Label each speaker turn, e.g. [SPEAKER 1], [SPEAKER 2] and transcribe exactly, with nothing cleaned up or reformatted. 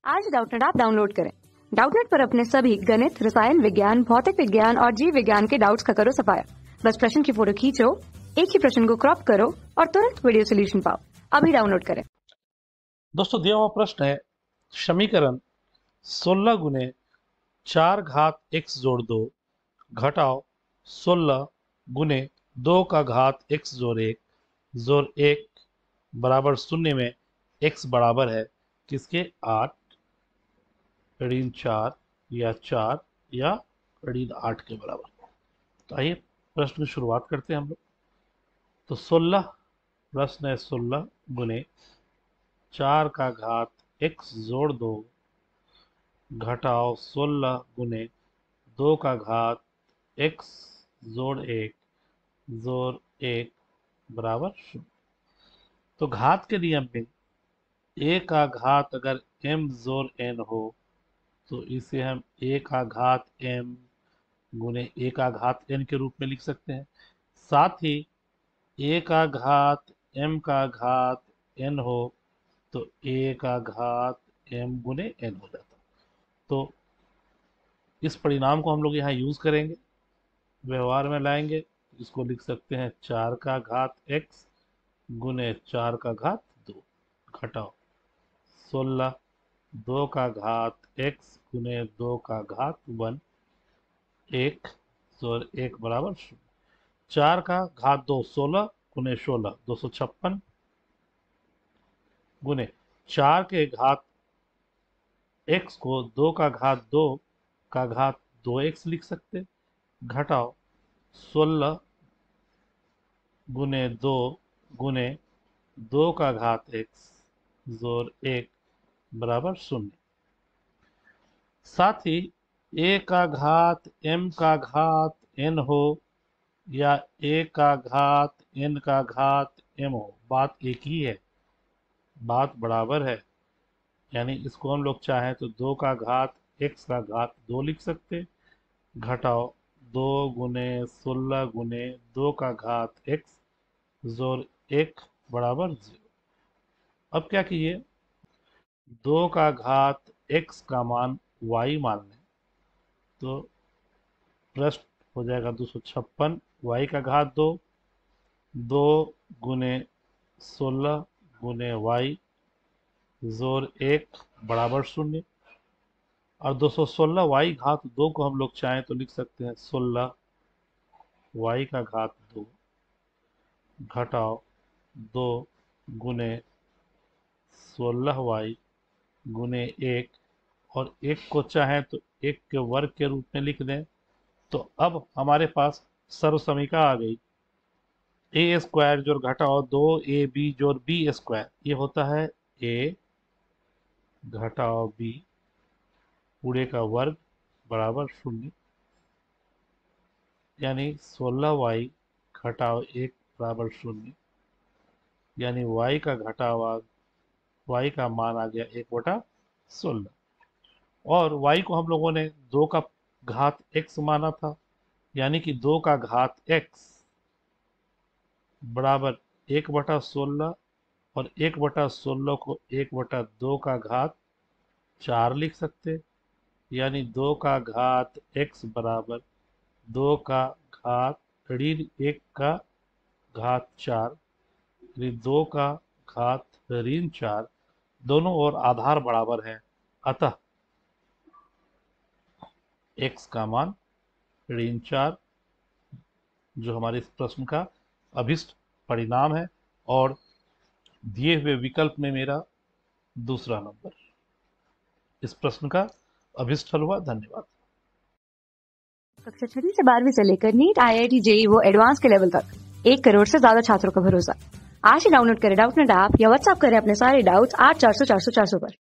[SPEAKER 1] आज Doubtnut app download करें। Doubtnut पर अपने सभी गणित, रसायन विज्ञान, भौतिक विज्ञान और जीव विज्ञान के डाउट्स का करो सफाया। बस प्रश्न की फोटो खींचो, एक ही प्रश्न को क्रॉप करो और तुरंत वीडियो सोल्यूशन पाओ। अभी डाउनलोड करें।
[SPEAKER 2] दोस्तों, दिया हुआ प्रश्न है समीकरण सोलह गुने चार घात एक्स जोड़ दो घटाओ सोलह गुने दो का घात एक्स जोड़ एक जोड़ एक बराबर शून्य में एक्स बराबर है किसके? आठ ऋण चार या चार या ऋण आठ के बराबर। तो आइए प्रश्न की शुरुआत करते हैं हम लोग। तो सोलह प्रश्न है सोलह गुने चार का घात एक्स जोड़ दो घटाओ सोलह गुने दो का घात एक्स जोड़ एक जोड़ एक बराबर शून्य। तो घात के नियम में ए का घात अगर m जोड़ n हो तो इसे हम a का घात m गुने a का घात n के रूप में लिख सकते हैं। साथ ही a का घात m का घात n हो तो a का घात m गुने n हो जाता। तो इस परिणाम को हम लोग यहाँ यूज करेंगे, व्यवहार में लाएंगे। इसको लिख सकते हैं चार का घात x गुने चार का घात दो घटाओ सोलह दो का घात x गुने दो का घात वन एक जोड़ एक बराबर शून्य। चार का घात दो सोलह गुने सोलह दो सौ छप्पन गुने चार के घात x को दो का घात दो का घात दो एक्स लिख सकते घटाओ सोलह गुने दो गुने दो का घात x जोड़ एक बराबर शून्य। साथ ही a का घात m का घात n हो या a का घात n का घात m हो, बात एक ही है, बात बराबर है। यानी इसको हम लोग चाहें तो दो का घात x का घात दो लिख सकते घटाओ दो गुने सोलह गुने दो का घात x जोड़ एक बराबर जीरो। अब क्या कीजिए, दो का घात x का मान y मान लें तो प्रश्न हो जाएगा दो सौ छप्पन वाई का घात दो दो गुने सोलह गुने वाई जोड़ एक बराबर शून्य। और दो सौ सोलह वाई घात दो को हम लोग चाहें तो लिख सकते हैं सोलह वाई का घात दो घटाओ दो गुने सोलह वाई गुने एक और एक को चाहें तो एक के वर्ग के रूप में लिख दें। तो अब हमारे पास सर्व समीकरण आ गई ए स्क्वायर जोड़ घटाओ दो ए बी जोड़ बी स्क्वायर, ये होता है ए घटाओ बी पूरे का वर्ग बराबर शून्य। यानी सोलह वाई घटाओ एक बराबर शून्य। यानी y का घटावा y का मान आ गया एक बटा सोलह। और y को हम लोगों ने दो का घात x माना था, यानी कि दो का घात x बराबर एक बटा सोलह और एक बटा सोलह को एक बटा दो का घात चार लिख सकते। यानी दो का घात x बराबर दो का घात ऋण एक का घात चार यानी दो का घात ऋण चार, दोनों ओर आधार बराबर है, अतः x का मान ऋण चार जो हमारे इस प्रश्न का अभिष्ट परिणाम है और दिए हुए विकल्प में मेरा दूसरा नंबर इस प्रश्न का अभिष्ट हल हुआ। धन्यवाद।
[SPEAKER 1] कक्षा छठी से बारहवीं से लेकर NEET, I I T, JEE वो एडवांस के लेवल तक एक करोड़ से ज्यादा छात्रों का भरोसा। आज ही डाउनलोड करें डाउटनेट ऐप या व्हाट्सएप करें अपने सारे डाउट्स आठ चार सौ चार सौ चार सौ पर।